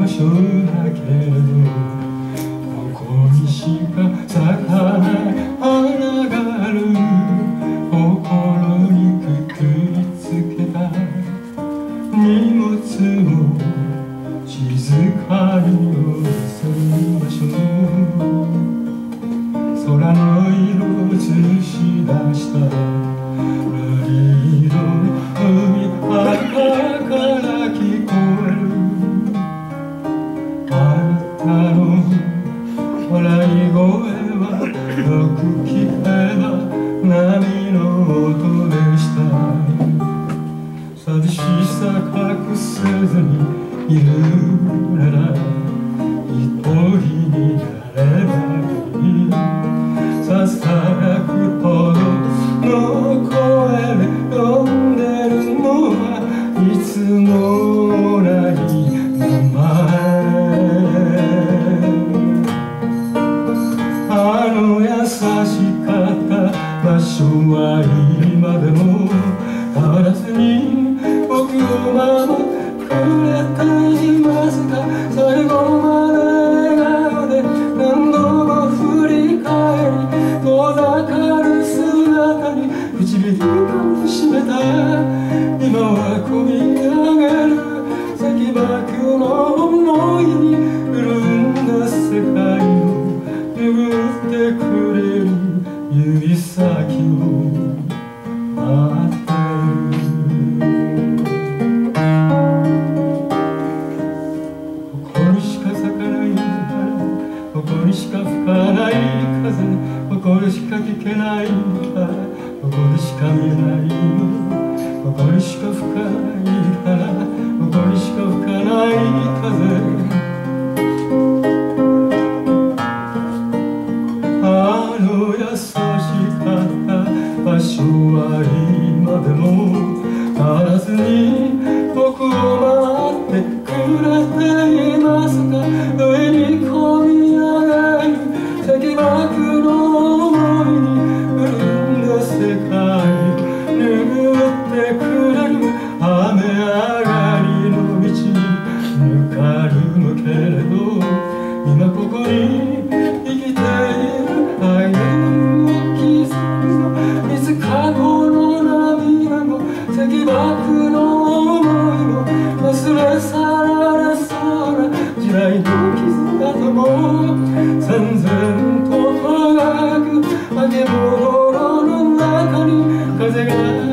所だけれど、ここにしか咲かない花がある。心にくくりつけた荷物を静かに寄せましょう。空の色を映し出した瑠璃色の海、赤から聞こえるあなたの笑い声はよく聞けば波の音でした。寂しさ隠せずにいるなら一人になればいい。ささやくほどの声で呼んでるのはいつも同じ名前。あの優しかった場所は今でも変わらずに僕を守ってくれていますか。最後まで笑顔で何度も振り返り遠ざかる姿に唇噛みしめた。今はこみ上げる石爆の思いに潤んだ世界を拭ってくれる指先を待ってる。ここにしか咲かない花、ここにしか吹かない風、ここでしか聞けない歌、ここでしか見えない夢、ここにしか吹かない花、ここにしか吹かない風。あの優しかった場所は今でも変わらずに僕を待ってくれていますか。上にこみ上げる石爆の想いに潤んだ世界拭ってくれる雨上がりの道にぬかるむけれど、今ここに生きている愛の傷もいつかこの涙も石爆の想いも忘れ去られそうな時代の傷跡も燦然と輝く化け物の中に風が